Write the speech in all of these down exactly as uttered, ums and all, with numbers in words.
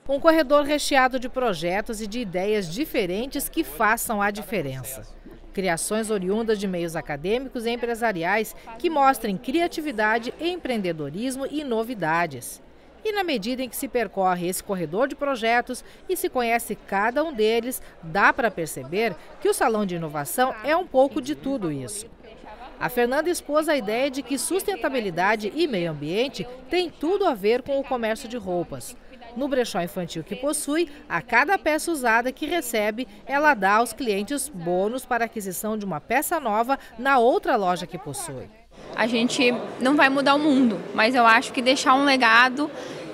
Um corredor recheado de projetos e de ideias diferentes que façam a diferença. Criações oriundas de meios acadêmicos e empresariais que mostrem criatividade, empreendedorismo e novidades. E na medida em que se percorre esse corredor de projetos e se conhece cada um deles, dá para perceber que o Salão de Inovação é um pouco de tudo isso. A Fernanda expôs a ideia de que sustentabilidade e meio ambiente têm tudo a ver com o comércio de roupas. No brechó infantil que possui, a cada peça usada que recebe, ela dá aos clientes bônus para a aquisição de uma peça nova na outra loja que possui. A gente não vai mudar o mundo, mas eu acho que deixar um legado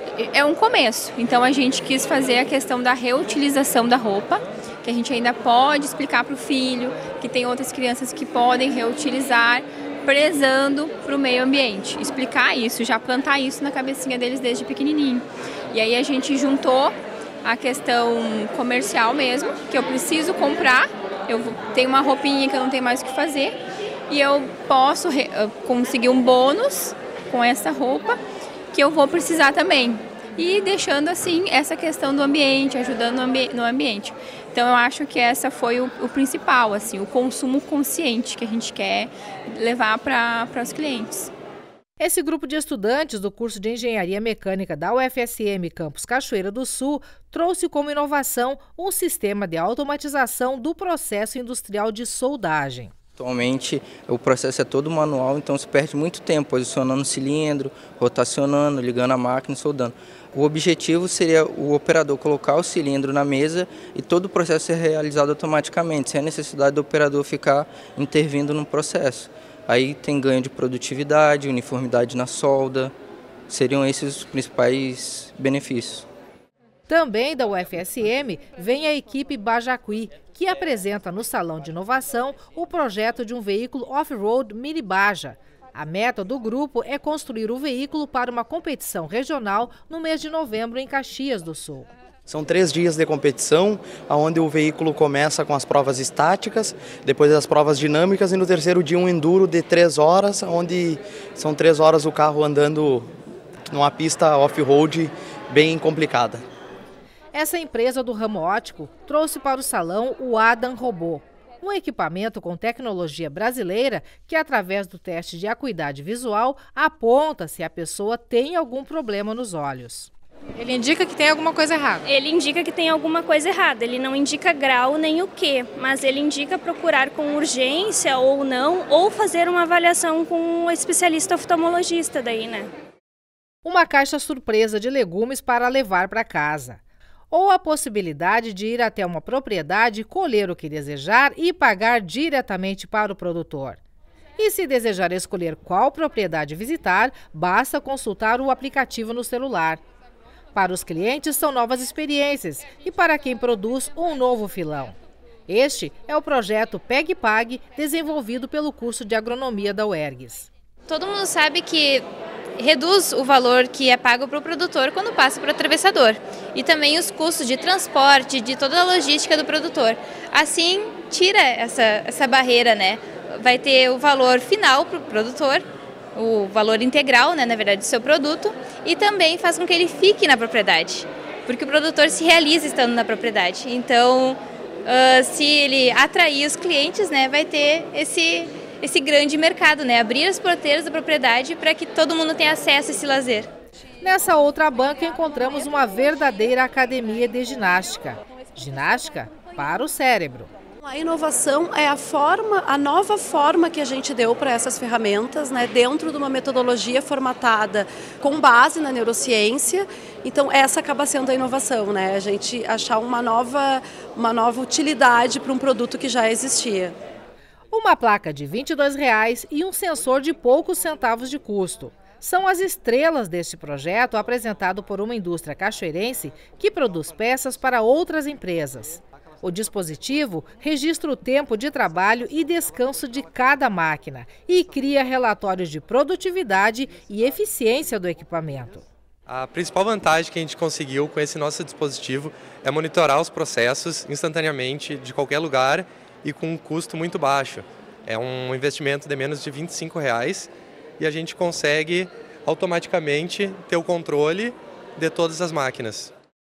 é um começo. Então a gente quis fazer a questão da reutilização da roupa, que a gente ainda pode explicar para o filho, que tem outras crianças que podem reutilizar, prezando para o meio ambiente. Explicar isso, já plantar isso na cabecinha deles desde pequenininho. E aí a gente juntou a questão comercial mesmo, que eu preciso comprar, eu tenho uma roupinha que eu não tenho mais o que fazer, e eu posso conseguir um bônus com essa roupa que eu vou precisar também. E deixando assim essa questão do ambiente, ajudando no, ambi no ambiente. Então eu acho que essa foi o, o principal, assim, o consumo consciente que a gente quer levar para os clientes. Esse grupo de estudantes do curso de Engenharia Mecânica da U F S M Campus Cachoeira do Sul trouxe como inovação um sistema de automatização do processo industrial de soldagem. Atualmente o processo é todo manual, então se perde muito tempo posicionando o cilindro, rotacionando, ligando a máquina e soldando. O objetivo seria o operador colocar o cilindro na mesa e todo o processo ser realizado automaticamente, sem a necessidade do operador ficar intervindo no processo. Aí tem ganho de produtividade, uniformidade na solda, seriam esses os principais benefícios. Também da U F S M vem a equipe Bajacuí, que apresenta no Salão de Inovação o projeto de um veículo off-road Mini Baja. A meta do grupo é construir o veículo para uma competição regional no mês de novembro em Caxias do Sul. São três dias de competição, onde o veículo começa com as provas estáticas, depois as provas dinâmicas e no terceiro dia um enduro de três horas, onde são três horas o carro andando numa pista off-road bem complicada. Essa empresa do ramo óptico trouxe para o salão o Adam Robô, um equipamento com tecnologia brasileira que, através do teste de acuidade visual, aponta se a pessoa tem algum problema nos olhos. Ele indica que tem alguma coisa errada? Ele indica que tem alguma coisa errada. Ele não indica grau nem o quê, mas ele indica procurar com urgência ou não, ou fazer uma avaliação com um especialista oftalmologista daí, né? Uma caixa surpresa de legumes para levar para casa. Ou a possibilidade de ir até uma propriedade, colher o que desejar e pagar diretamente para o produtor. E se desejar escolher qual propriedade visitar, basta consultar o aplicativo no celular. Para os clientes são novas experiências e para quem produz um novo filão. Este é o projeto Pegue Pague, desenvolvido pelo curso de agronomia da U E R G S. Todo mundo sabe que reduz o valor que é pago para o produtor quando passa para o atravessador e também os custos de transporte, de toda a logística do produtor. Assim, tira essa, essa barreira, né? Vai ter o valor final para o produtor, o valor integral, né, na verdade, do seu produto, e também faz com que ele fique na propriedade, porque o produtor se realiza estando na propriedade. Então, uh, se ele atrair os clientes, né, vai ter esse... esse grande mercado, né? Abrir as porteiras da propriedade para que todo mundo tenha acesso a esse lazer. Nessa outra banca encontramos uma verdadeira academia de ginástica. Ginástica para o cérebro. A inovação é a forma, a nova forma que a gente deu para essas ferramentas, né, dentro de uma metodologia formatada com base na neurociência. Então essa acaba sendo a inovação, né? A gente achar uma nova, uma nova utilidade para um produto que já existia. Uma placa de vinte e dois reais e um sensor de poucos centavos de custo. São as estrelas deste projeto apresentado por uma indústria cachoeirense que produz peças para outras empresas. O dispositivo registra o tempo de trabalho e descanso de cada máquina e cria relatórios de produtividade e eficiência do equipamento. A principal vantagem que a gente conseguiu com esse nosso dispositivo é monitorar os processos instantaneamente de qualquer lugar e com um custo muito baixo. É um investimento de menos de vinte e cinco reais e a gente consegue automaticamente ter o controle de todas as máquinas.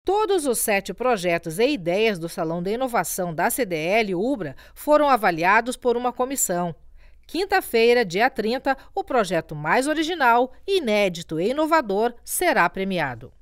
Todos os sete projetos e ideias do Salão de Inovação da C D L Ubra foram avaliados por uma comissão. Quinta-feira, dia trinta, o projeto mais original, inédito e inovador será premiado.